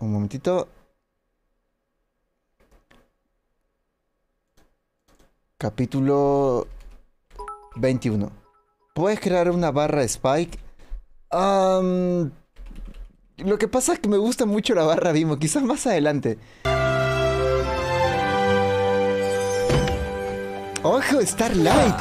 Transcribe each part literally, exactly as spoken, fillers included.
Un momentito. Capítulo veintiuno. ¿Puedes crear una barra Spike? Um, lo que pasa es que me gusta mucho la barra Bimo. Quizás más adelante. ¡Ojo, Starlight!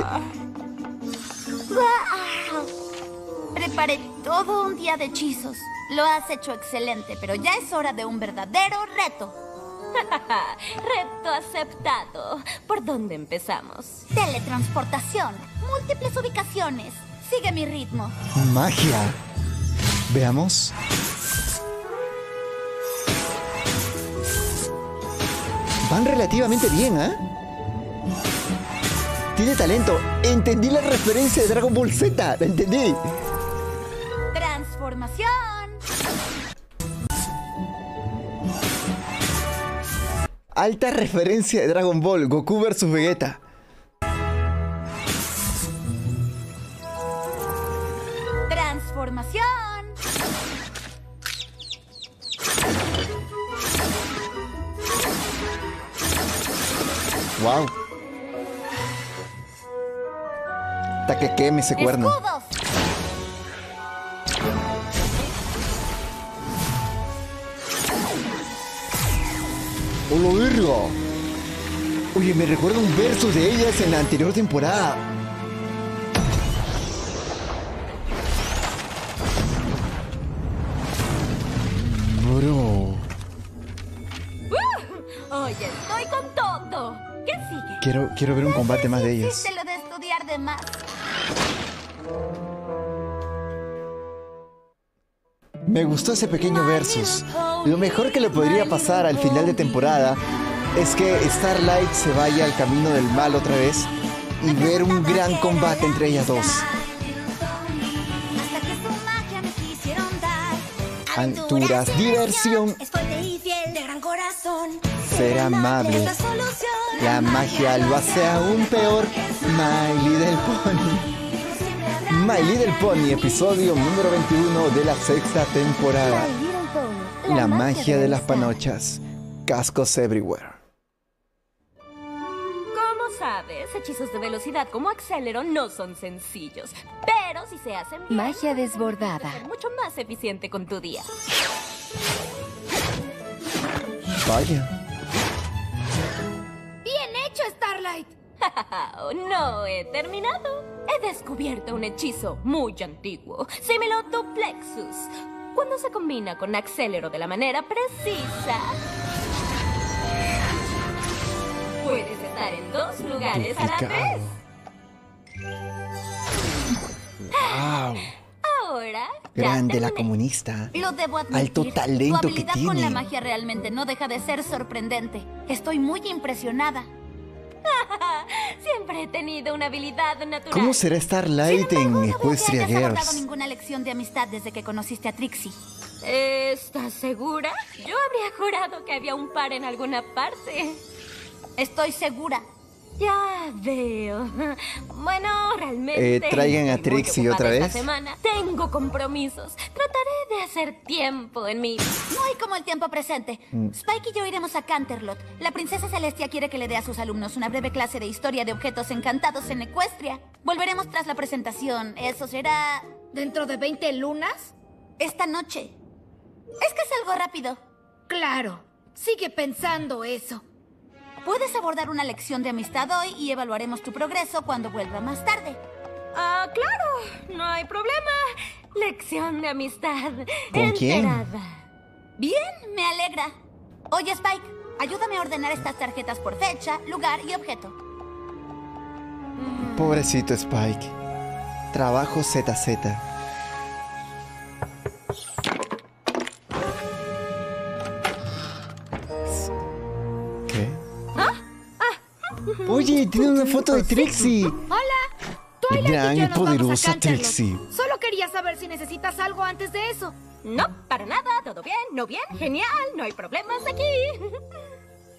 ¡Wow! Preparé todo un día de hechizos. Lo has hecho excelente, pero ya es hora de un verdadero reto. Reto aceptado. ¿Por dónde empezamos? Teletransportación, múltiples ubicaciones. Sigue mi ritmo. Magia. Veamos. Van relativamente bien, ¿eh? Tiene talento. Entendí la referencia de Dragon Ball Z. La entendí. Transformación. Alta referencia de Dragon Ball. Goku versus Vegeta. Transformación. Wow. Hasta que queme ese cuerno. Escudos. ¡Hola, verga! Oye, me recuerda un verso de ellas en la anterior temporada. Bro. Uh, oye, estoy con todo. ¿Qué sigue? Quiero, quiero ver un combate más de ellas. Hiciste lo de estudiar de más. Me gustó ese pequeño versus. Lo mejor que le podría pasar al final de temporada es que Starlight se vaya al camino del mal otra vez y ver un gran combate entre ellas dos. Hasta que su magia me quisieron dar. Alturas, diversión, Es fuerte y fiel, de gran corazón. ser amable. La solución. La magia lo hace aún peor. My Little Pony. My Little Pony, episodio número veintiuno de la sexta temporada. La magia de las panochas. Cascos everywhere. Como sabes, hechizos de velocidad como Aceleron no son sencillos. Pero si se hacen bien, Magia desbordada. puedes ser mucho más eficiente con tu día. Vaya. Bien hecho, Starlight. No he terminado. He descubierto un hechizo muy antiguo, Similoduplexus. Cuando se combina con Accelero de la manera precisa, puedes estar en dos lugares a la Duplicado. vez. Wow. Ahora, ya Grande la terminé. comunista. Lo debo admitir. Alto talento tu que habilidad con la tiene. magia realmente no deja de ser sorprendente. Estoy muy impresionada. Siempre he tenido una habilidad natural. ¿Cómo será Starlight Sin embargo, en no veo que Equestria hayas abordado Girls? ninguna lección de amistad desde que conociste a Trixie. ¿Estás segura? Yo habría jurado que había un par en alguna parte. Estoy segura. Ya veo. Bueno, realmente... Eh, traigan a estoy muy Trixie ocupada otra esta vez. semana. Tengo compromisos. Trataré de hacer tiempo en mi... No hay como el tiempo presente. Mm. Spike y yo iremos a Canterlot. La princesa Celestia quiere que le dé a sus alumnos una breve clase de historia de objetos encantados en Equestria. Volveremos tras la presentación. Eso será... ¿Dentro de veinte lunas? esta noche. Es que es algo rápido. Claro. Sigue pensando eso. Puedes abordar una lección de amistad hoy y evaluaremos tu progreso cuando vuelva más tarde. Ah, claro. No hay problema. Lección de amistad. ¿Con quién? Enterada. Bien, me alegra. Oye, Spike, ayúdame a ordenar estas tarjetas por fecha, lugar y objeto. Pobrecito Spike. Trabajo Z Z. ¿Qué? Oye, tiene una foto de Trixie. Hola. Twilight Gran y yo y nos vamos a poderosa Canterlot. Trixie. Solo quería saber si necesitas algo antes de eso. No, para nada. Todo bien, no bien. Genial. No hay problemas aquí.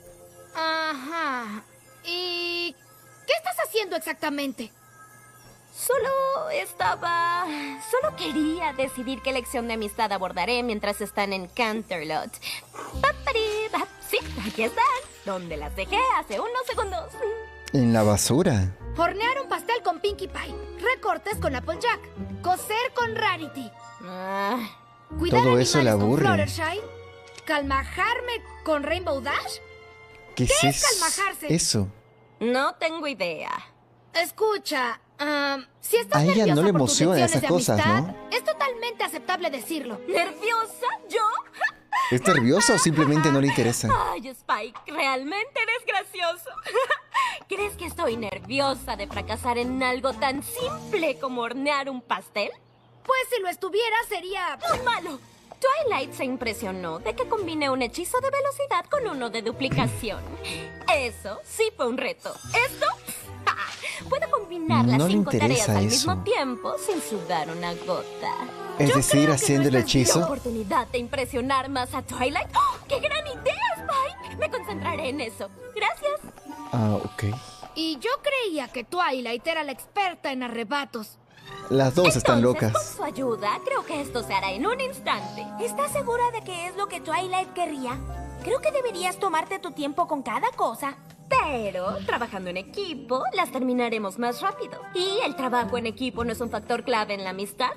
Ajá. ¿Y qué estás haciendo exactamente? Solo estaba... Solo quería decidir qué lección de amistad abordaré mientras están en Canterlot. Paparibap. Sí, aquí están. Donde las dejé hace unos segundos. ¿En la basura? Hornear un pastel con Pinkie Pie. Recortes con Applejack. Coser con Rarity. Ah, Cuidar Todo eso le animales con aburre. Fluttershy. Calmajarme con Rainbow Dash. ¿Qué, ¿Qué es es es- calmajarse? eso? no tengo idea. Escucha, ah, si estás A ella nerviosa no le por tus emocionan lecciones esas de cosas, amistad, ¿no? es totalmente aceptable decirlo. ¿Nerviosa? ¿Yo? ¿Es nervioso o simplemente no le interesa? Ay, Spike, realmente eres gracioso. ¿Crees que estoy nerviosa de fracasar en algo tan simple como hornear un pastel? Pues si lo estuviera sería... ¡Muy malo! Twilight se impresionó de que combiné un hechizo de velocidad con uno de duplicación. Eso sí fue un reto. Esto... ¡ja! Puedo combinar las No le cinco tareas interesa al eso. mismo tiempo sin sudar una gota. Es Yo decir, creo que haciendo el no es la hechizo. oportunidad de impresionar más a Twilight. ¡Oh, ¡qué gran idea, Spike! Me concentraré en eso. Gracias. Ah, ok. Y yo creía que Twilight era la experta en arrebatos. Las dos están Entonces, locas. con su ayuda, creo que esto se hará en un instante. ¿Estás segura de que es lo que Twilight querría? Creo que deberías tomarte tu tiempo con cada cosa. Pero, trabajando en equipo, las terminaremos más rápido. ¿Y el trabajo en equipo no es un factor clave en la amistad?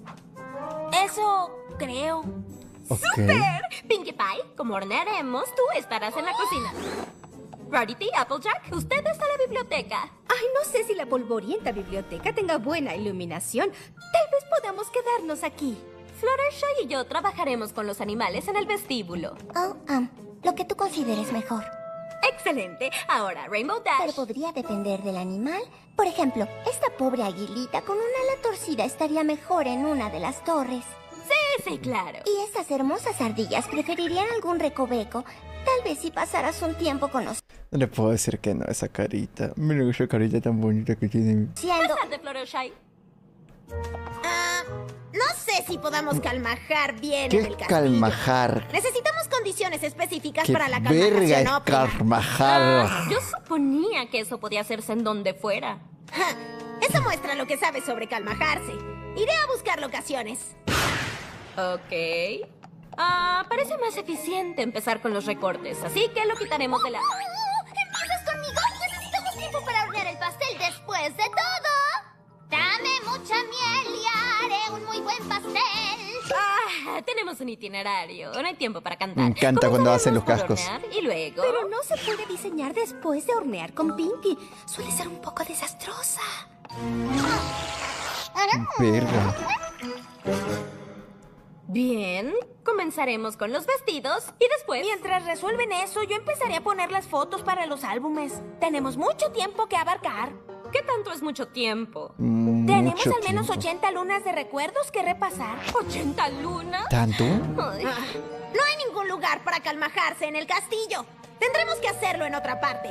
Eso creo. Ok. ¡Super! Pinkie Pie, como hornearemos, tú estarás en la cocina. Rarity, Applejack, usted está en la biblioteca. Ay, no sé si la polvorienta biblioteca tenga buena iluminación. Tal vez podamos quedarnos aquí. Fluttershy y yo trabajaremos con los animales en el vestíbulo. Oh, um, lo que tú consideres mejor. ¡Excelente! Ahora, Rainbow Pero Dash. podría depender del animal. Por ejemplo, esta pobre aguilita con una ala torcida estaría mejor en una de las torres. Sí, sí, claro. Y estas hermosas ardillas preferirían algún recoveco. Tal vez si pasaras un tiempo conociendo. No le puedo decir que no a esa carita. Mira esa carita tan bonita que tiene. Bastante, Fluttershy. Ah, no sé si podamos calmajar bien ¿Qué en es el castillo. calmajar? Necesitamos condiciones específicas ¿Qué para la verga calmajación es óptima. calmajar? Ah, yo suponía que eso podía hacerse en donde fuera. Ja, eso muestra lo que sabes sobre calmajarse. Iré a buscar locaciones. Ok. Ah, parece más eficiente empezar con los recortes, así que lo quitaremos de la... ¡Empiezas conmigo! Necesitamos tiempo para hornear el pastel después de todo. Dame mucha miel y haré un muy buen pastel. Ah, tenemos un itinerario. No hay tiempo para cantar. Me encanta cuando hacen los Comenzaremos cascos. por hornear Y luego... Pero no se puede diseñar después de hornear con Pinkie. Suele ser un poco desastrosa. Verga. Bien, comenzaremos con los vestidos y después... Mientras resuelven eso, yo empezaré a poner las fotos para los álbumes. Tenemos mucho tiempo que abarcar. ¿Qué tanto es mucho tiempo? Tenemos Mucho al menos tiempo. ochenta lunas de recuerdos que repasar. ¿ochenta lunas? ¿Tanto? Ay, No hay ningún lugar para calmajarse en el castillo. Tendremos que hacerlo en otra parte.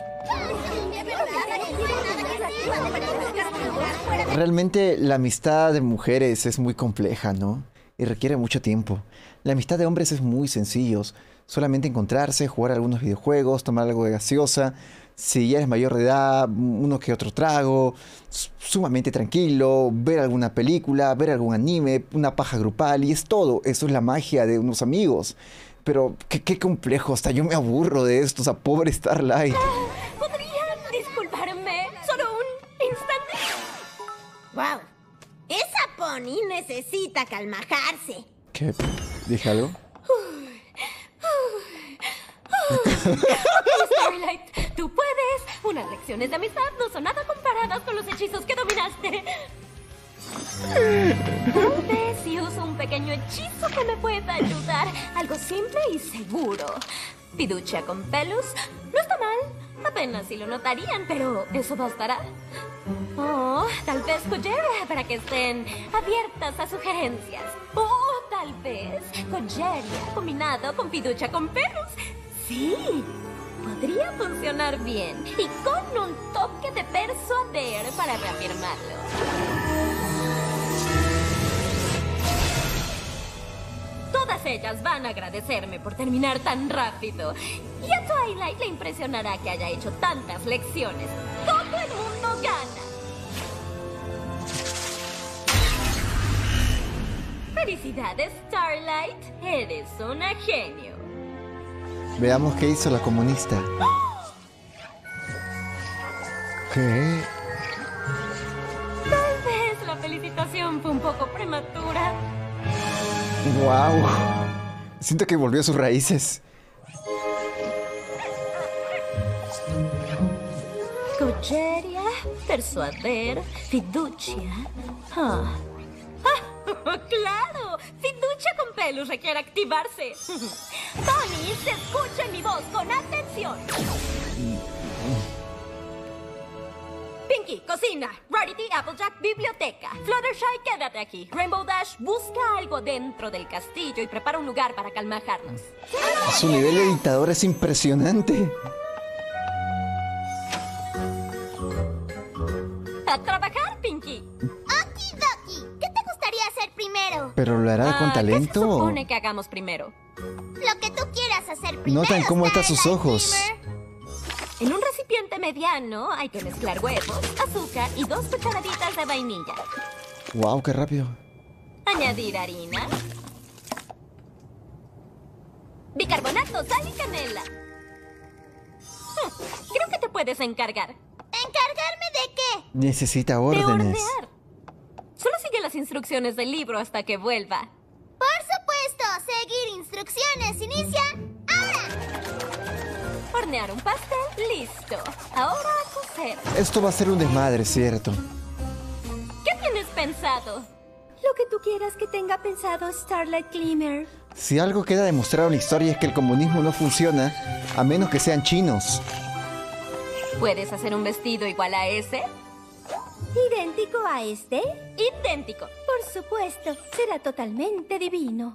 Realmente la amistad de mujeres es muy compleja, ¿no? Y requiere mucho tiempo. La amistad de hombres es muy sencillo. Solamente encontrarse, jugar algunos videojuegos, tomar algo de gaseosa. Si ya eres mayor de edad, uno que otro trago. s- Sumamente tranquilo, ver alguna película, ver algún anime, una paja grupal y es todo. Eso es la magia de unos amigos. Pero qué, qué complejo, hasta yo me aburro de esto, o sea, pobre Starlight. ¿Podrían disculparme? Solo un instante. Wow. Esa pony necesita calmajarse. ¿Qué? ¿Dije algo? Starlight, tú puedes. Unas lecciones de amistad no son nada comparadas con los hechizos que dominaste. Tal vez si uso un pequeño hechizo que me pueda ayudar. Algo simple y seguro. Piducha con pelos. No está mal. Apenas si lo notarían, pero ¿eso bastará? Oh, tal vez Kujera para que estén abiertas a sugerencias. O tal vez Kojeria combinado con Piducha con pelos. Sí, podría funcionar bien. Y con un toque de persuader para reafirmarlo. Todas ellas van a agradecerme por terminar tan rápido. Y a Twilight le impresionará que haya hecho tantas lecciones. ¡Todo el mundo gana! ¡Felicidades, Starlight! Eres una genio. Veamos qué hizo la comunista. ¿Qué? Tal vez la felicitación fue un poco prematura. ¡Wow! Siento que volvió a sus raíces. Cogeria, persuader, fiducia. Ah. ¡Ah! ¡Claro! Fiducia con Pelus requiere activarse. Tony, se escucha mi voz con atención. Pinky, cocina. Rarity, Applejack, biblioteca. Fluttershy, quédate aquí. Rainbow Dash, busca algo dentro del castillo y prepara un lugar para calmajarnos. Su nivel de dictador es impresionante. ¡A trabajar, Pinky! Okidoki. ¿Qué te gustaría hacer primero? ¿Pero lo hará con Ah, talento? ¿qué se o- supone que hagamos primero? Lo que tú quieras hacer primero. Notan cómo están sus Starlight ojos. Glimmer. En un recipiente mediano hay que mezclar huevos, azúcar y dos cucharaditas de vainilla. ¡Wow! ¡Qué rápido! Añadir harina, bicarbonato, sal y canela. Hmm, creo que te puedes encargar ¿Encargarme de qué? Necesita de órdenes. hornear. Solo sigue las instrucciones del libro hasta que vuelva. Por supuesto, seguir instrucciones. Inicia ahora. Hornear un pastel, listo. Ahora a cocer. Esto va a ser un desmadre, ¿cierto? ¿Qué tienes pensado? Lo que tú quieras que tenga pensado Starlight Glimmer. Si algo queda demostrado en la historia es que el comunismo no funciona a menos que sean chinos. ¿Puedes hacer un vestido igual a ese? ¿Idéntico a este? Idéntico. Por supuesto, será totalmente divino.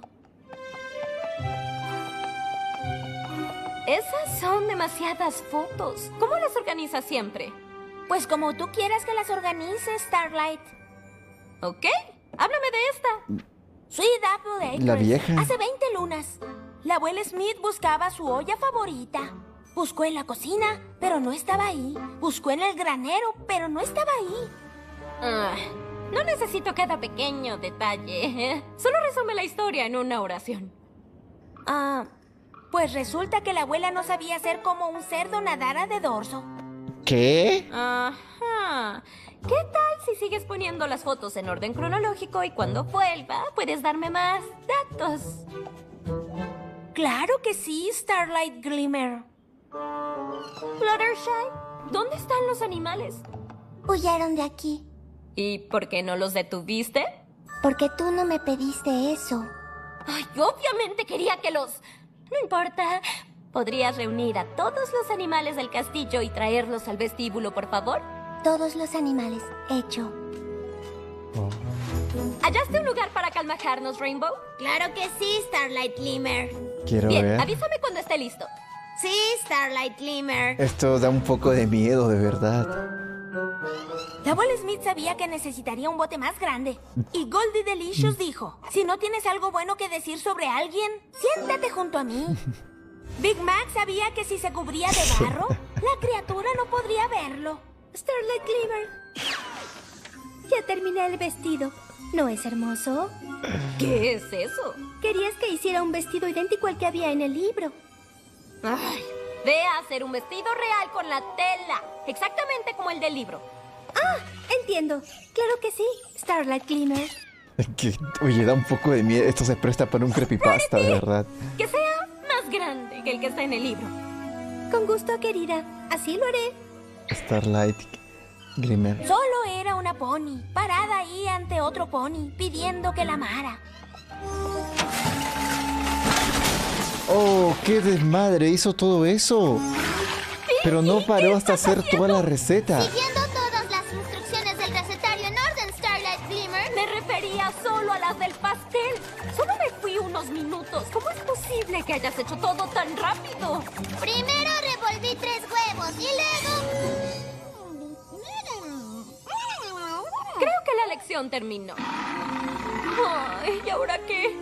Esas son demasiadas fotos. ¿Cómo las organizas siempre? Pues como tú quieras que las organice, Starlight. ¿Ok? Háblame de esta. Sweet Apple Acres. La vieja. Hace veinte lunas. La abuela Smith buscaba su olla favorita. Buscó en la cocina, pero no estaba ahí. Buscó en el granero, pero no estaba ahí. Ah, no necesito cada pequeño detalle. Solo resume la historia en una oración. Ah, pues resulta que la abuela no sabía hacer como un cerdo nadara de dorso. ¿Qué? Ajá. ¿Qué tal si sigues poniendo las fotos en orden cronológico y cuando vuelva puedes darme más datos? Claro que sí, Starlight Glimmer. Fluttershy, ¿dónde están los animales? Huyeron de aquí. ¿Y por qué no los detuviste? Porque tú no me pediste eso. Ay, obviamente quería que los... No importa. ¿Podrías reunir a todos los animales del castillo y traerlos al vestíbulo, por favor? Todos los animales. Hecho. ¿Hallaste un lugar para calmajarnos, Rainbow? Claro que sí, Starlight Glimmer. Quiero Bien, ver. avísame cuando esté listo. Sí, Starlight Glimmer. Esto da un poco de miedo, de verdad. La abuela Smith sabía que necesitaría un bote más grande. Y Goldie Delicious dijo, si no tienes algo bueno que decir sobre alguien, siéntate junto a mí. Big Mac sabía que si se cubría de barro, la criatura no podría verlo. Starlight Glimmer. Ya terminé el vestido. ¿No es hermoso? ¿Qué es eso? Querías que hiciera un vestido idéntico al que había en el libro. Ay, ve a hacer un vestido real con la tela, exactamente como el del libro. Ah, entiendo. Claro que sí, Starlight Glimmer. Que- Oye, da un poco de miedo. Esto se presta para un creepypasta, de verdad. Que sea más grande que el que está en el libro. Con gusto, querida. Así lo haré. Starlight Glimmer. Solo era una pony, parada ahí ante otro pony, pidiendo que la amara. ¡Oh, qué desmadre! Hizo todo eso. Pero no paró hasta hacer toda la receta. Siguiendo todas las instrucciones del recetario en orden, Starlight Glimmer. Me refería solo a las del pastel. Solo me fui unos minutos. ¿Cómo es posible que hayas hecho todo tan rápido? Primero revolví tres huevos y luego... Creo que la lección terminó. Ay, ¿y ahora qué?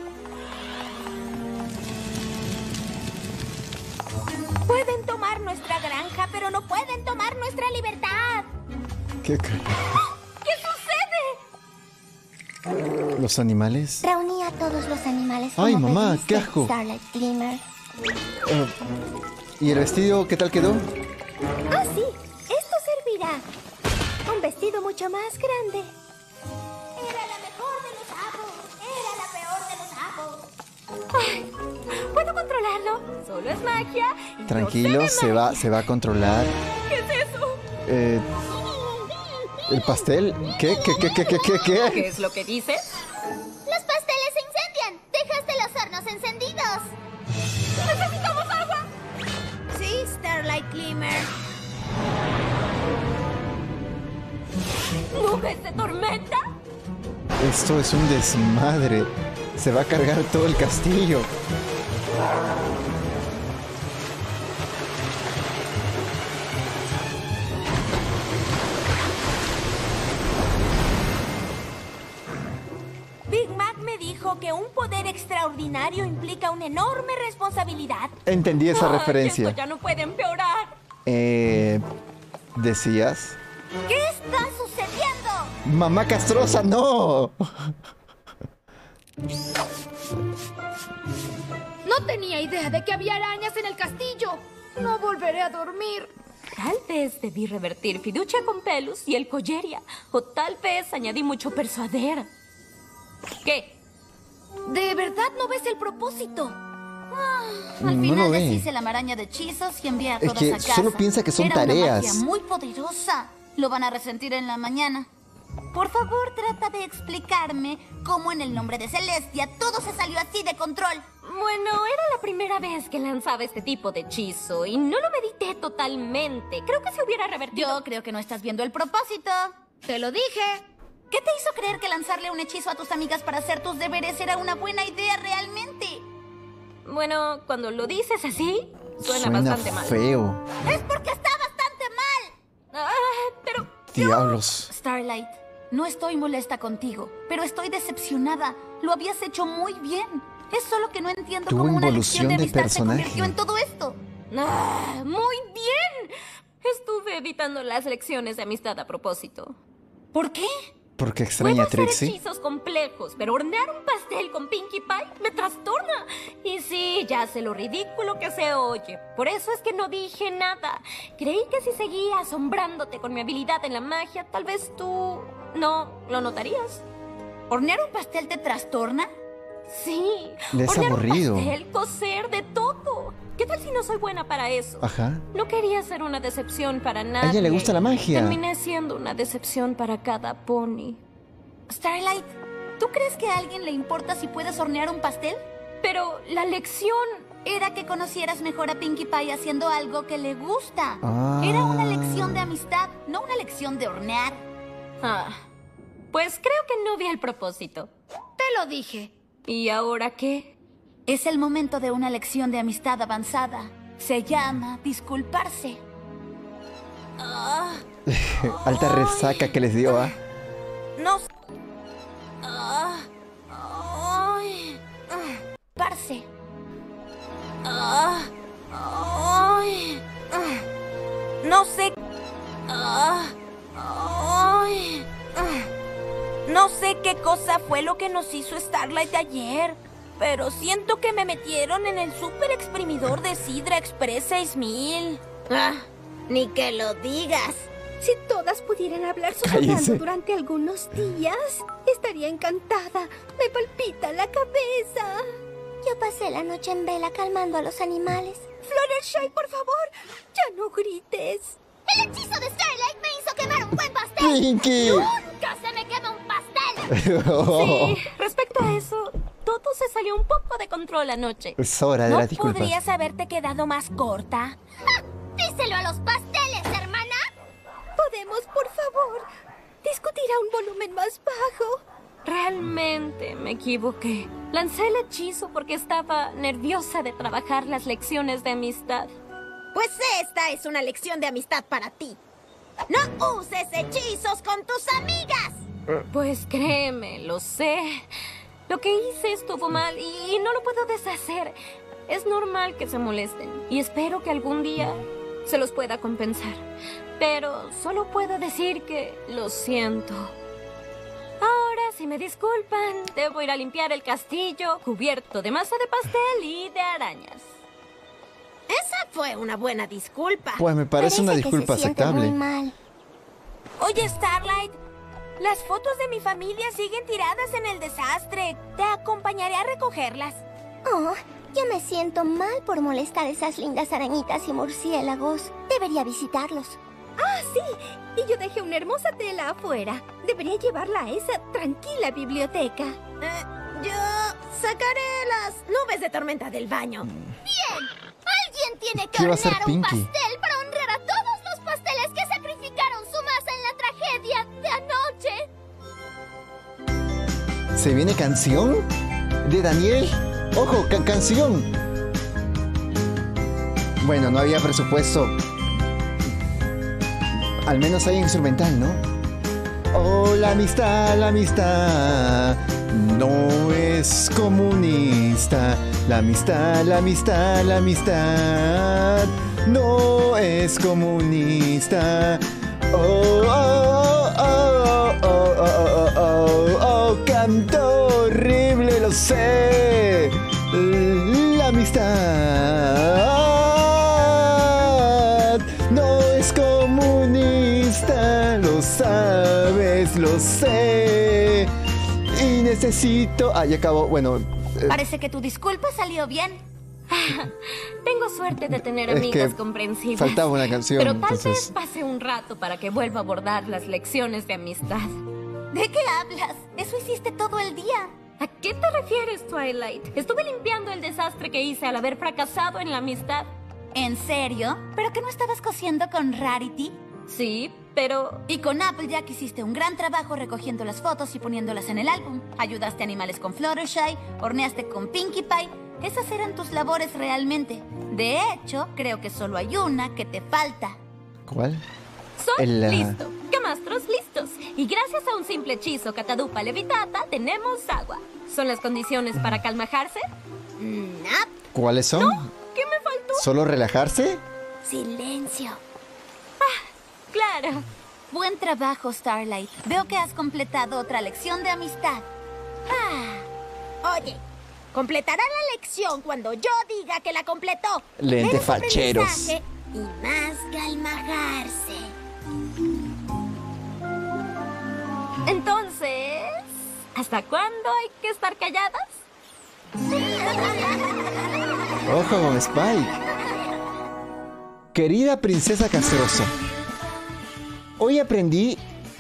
Pueden tomar nuestra granja, pero no pueden tomar nuestra libertad. ¿Qué ca- ¿Qué sucede? ¿Los animales? Reuní a a todos los animales. Ay, como mamá, pediste, qué asco. Starlight Glimmer. Eh, ¿Y el vestido qué tal quedó? Ah, sí. Esto servirá. Un vestido mucho más grande. Era la mejor de los sapos. Era la peor de los sapos. Ay, ¿puedo controlarlo? Solo es magia. y yo Tranquilo, sé de se va, se va a controlar. ¿Qué es eso? Eh, ¿El pastel? ¿Qué? ¿Qué? ¿Qué? ¿Qué? ¿Qué? ¿Qué? ¿Qué ¿Qué? es lo que dices? ¡Los pasteles se incendian! ¡Dejaste los hornos encendidos! ¡Necesitamos agua! Sí, Starlight Glimmer. ¿Nubes de tormenta? Esto es un desmadre. Se va a cargar todo el castillo. Big Mac me dijo que un poder extraordinario implica una enorme responsabilidad. Entendí esa Ay, referencia. Esto ya no puede empeorar. Eh, ¿Decías? ¿Qué está sucediendo? ¡Mamá castrosa, no! No tenía idea de que había arañas en el castillo. No volveré a dormir. Tal vez debí revertir Fiducia con Pelus y el Colleria. O tal vez añadí mucho persuader. ¿Qué? ¿De verdad no ves el propósito? Al No final lo ve. deshice la maraña de hechizos y envié a Es todas que a casa. solo piensa que son Era tareas. Una magia muy poderosa. Lo van a resentir en la mañana. Por favor, trata de explicarme cómo en el nombre de Celestia todo se salió así de control. Bueno, era la primera vez que lanzaba este tipo de hechizo y no lo medité totalmente. Creo que se hubiera revertido. Yo creo que no estás viendo el propósito. Te lo dije. ¿Qué te hizo creer que lanzarle un hechizo a tus amigas para hacer tus deberes era una buena idea realmente? Bueno, cuando lo dices así, suena, Suena bastante mal. feo. Es porque está bastante mal. Ah, pero Diablos. Starlight, no estoy molesta contigo, pero estoy decepcionada. Lo habías hecho muy bien. Es solo que no entiendo Tuvo cómo una involución lección de de amistad se personaje. convirtió en todo esto. Ah, muy bien. Estuve evitando las lecciones de amistad a propósito. ¿Por qué? Porque extraña a Puedo hacer Trixie. hechizos complejos, pero hornear un pastel con Pinkie Pie me trastorna. Y sí, ya sé lo ridículo que se oye. Por eso es que no dije nada. Creí que si seguía asombrándote con mi habilidad en la magia, tal vez tú no lo notarías. ¿Hornear un pastel te trastorna? Sí, Le es hornear aburrido. un pastel, coser, de todo. ¿Qué tal si no soy buena para eso? Ajá. No quería ser una decepción para nadie. ella le gusta la magia. Terminé siendo una decepción para cada pony. Starlight, ¿tú crees que a alguien le importa si puedes hornear un pastel? Pero la lección... Era que conocieras mejor a Pinkie Pie haciendo algo que le gusta. Ah. Era una lección de amistad, no una lección de hornear. Ah, pues creo que no vi el propósito. Te lo dije. ¿Y ahora qué? Es el momento de una lección de amistad avanzada. Se llama disculparse. Ah, Alta resaca que les dio, ¿ah? No sé. ah, ay, Parce. ah, ay, No sé. ah, ay, No sé qué cosa fue lo que nos hizo Starlight ayer. Pero siento que me metieron en el super exprimidor de Sidra Express seis mil. Ah, ni que lo digas. Si todas pudieran hablar Cállese. susurrando durante algunos días, estaría encantada. Me palpita la cabeza. Yo pasé la noche en vela calmando a los animales. Fluttershy, por favor, ya no grites. El hechizo de Starlight me hizo quemar un buen pastel. ¡Pinky! ¡Nunca se me quema un pastel! Oh, sí, respecto a eso, todo se salió un poco de control anoche. es hora de ¿No las disculpas. podrías haberte quedado más corta? ¡Ja! ¡Díselo a los pasteles, hermana! ¿Podemos, por favor, discutir a un volumen más bajo? Realmente me equivoqué. Lancé el hechizo porque estaba nerviosa de trabajar las lecciones de amistad. Pues esta es una lección de amistad para ti. ¡No uses hechizos con tus amigas! Pues créeme, lo sé. Lo que hice estuvo mal y no lo puedo deshacer. Es normal que se molesten y espero que algún día se los pueda compensar. Pero solo puedo decir que lo siento. Ahora si me disculpan, debo ir a limpiar el castillo cubierto de masa de pastel y de arañas. Esa fue una buena disculpa. Pues me parece, Parece una que disculpa se siente aceptable. muy mal. Oye, Starlight, las fotos de mi familia siguen tiradas en el desastre. Te acompañaré a recogerlas. Oh, yo me siento mal por molestar a esas lindas arañitas y murciélagos. Debería visitarlos. Ah, sí. Y yo dejé una hermosa tela afuera. Debería llevarla a esa tranquila biblioteca. Eh, yo sacaré las nubes de tormenta del baño. ¡Bien! Alguien tiene que ¿Qué va a hacer hornear un Pinky? pastel para honrar a todos los pasteles que sacrificaron su masa en la tragedia de anoche. ¿Se viene canción? ¿De Daniel? ¡Ojo, ca- canción! Bueno, no había presupuesto. Al menos hay instrumental, ¿no? Oh, la amistad, la amistad no es comunista. La amistad, la amistad, la amistad no es comunista. Oh, oh, oh, oh, oh, oh, oh, oh, oh, canto horrible, lo sé. La amistad no es comunista, lo sabes, lo sé. Y necesito... Ah, ya acabó, bueno... eh, Parece que tu disculpa salió bien. Tengo suerte de tener Es amigas que comprensivas. faltaba una canción, Pero tal entonces- vez pase un rato para que vuelva a abordar las lecciones de amistad. ¿De qué hablas? Eso hiciste todo el día. ¿A qué te refieres, Twilight? Estuve limpiando el desastre que hice al haber fracasado en la amistad. ¿En serio? ¿Pero que no estabas cosiendo con Rarity? Sí, pero... Y con Applejack hiciste un gran trabajo recogiendo las fotos y poniéndolas en el álbum. Ayudaste a animales con Fluttershy, horneaste con Pinkie Pie. Esas eran tus labores realmente. De hecho, creo que solo hay una que te falta. ¿Cuál? Soy El, ah, listo. Camastros listos. Y gracias a un simple hechizo Catadupa Levitata, tenemos agua. ¿Son las condiciones para calmajarse? Nap. ¿Cuáles son? ¿Qué me faltó? ¿Solo relajarse? Silencio. Claro. Buen trabajo, Starlight. Veo que has completado otra lección de amistad. Ah. Oye, completará la lección cuando yo diga que la completó. Lentes Menos facheros. aprendizaje y más calmajarse. Entonces, ¿hasta cuándo hay que estar calladas? Ojo con Spike. Querida princesa castrosa, hoy aprendí...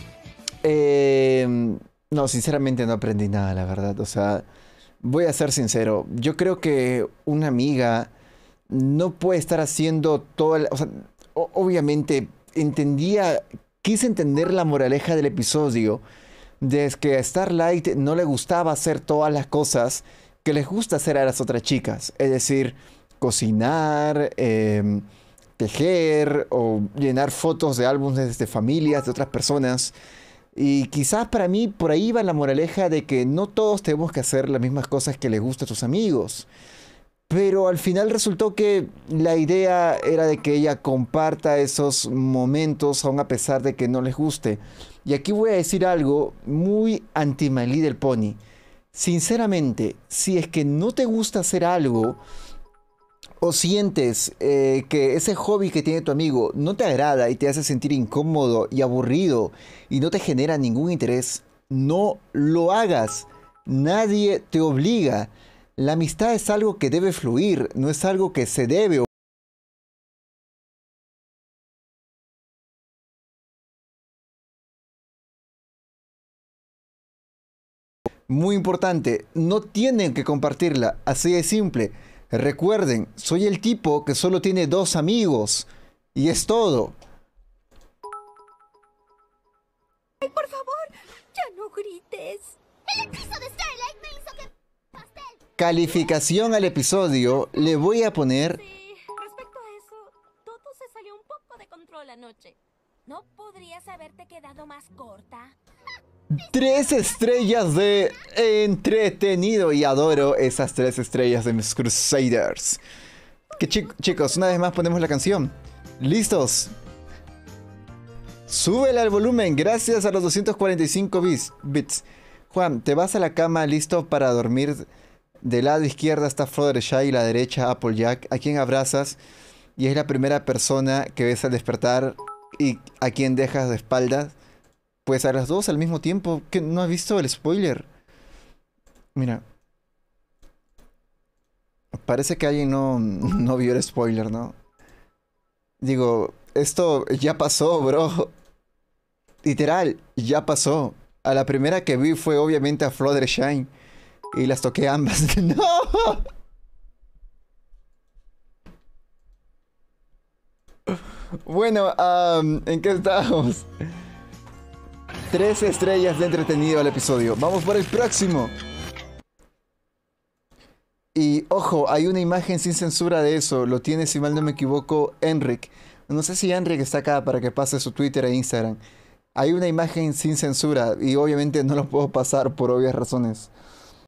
eh, no, sinceramente no aprendí nada, la verdad. O sea, voy a ser sincero. Yo creo que una amiga no puede estar haciendo todo... O sea, o- obviamente entendía... Quise entender la moraleja del episodio. De que a Starlight no le gustaba hacer todas las cosas que les gusta hacer a las otras chicas. Es decir, cocinar, eh, tejer o llenar fotos de álbumes de familias de otras personas. Y quizás para mí por ahí va la moraleja de que no todos tenemos que hacer las mismas cosas que les gusta a tus amigos. Pero al final resultó que la idea era de que ella comparta esos momentos aun a pesar de que no les guste. Y aquí voy a decir algo muy anti My Little Pony. Sinceramente, si es que no te gusta hacer algo o sientes eh, que ese hobby que tiene tu amigo no te agrada y te hace sentir incómodo y aburrido y no te genera ningún interés, no lo hagas. Nadie te obliga. La amistad es algo que debe fluir, no es algo que se debe. Muy importante, no tienen que compartirla, así de simple. Recuerden, soy el tipo que solo tiene dos amigos. Y es todo. Ay, por favor, ya no grites. El hechizo de Starlight me hizo que... pastel. Calificación al episodio, le voy a poner Sí, respecto a eso, todo se salió un poco de control anoche. ¿No podrías haberte quedado más corta? tres estrellas de entretenido. Y adoro esas tres estrellas de mis Crusaders. Que chi- chicos, una vez más ponemos la canción. ¿Listos? Súbela al volumen, gracias a los doscientos cuarenta y cinco bits. bits. Juan, te vas a la cama listo para dormir. Del lado izquierdo está Fluttershy y la derecha Applejack, a quien abrazas y es la primera persona que ves al despertar y a quien dejas de espaldas. Pues a las dos al mismo tiempo. ¿Qué? ¿No has visto el spoiler? Mira. Parece que alguien no, no vio el spoiler, ¿no? Digo, esto ya pasó, bro. Literal, ya pasó. A la primera que vi fue obviamente a Fluttershy. Y las toqué ambas. ¡No! Bueno, um, ¿en qué estamos? Tres estrellas de entretenido al episodio. Vamos por el próximo. Y ojo, hay una imagen sin censura de eso. Lo tiene, si mal no me equivoco, Enric. No sé si Enric está acá para que pase su Twitter e Instagram. Hay una imagen sin censura y obviamente no lo puedo pasar por obvias razones.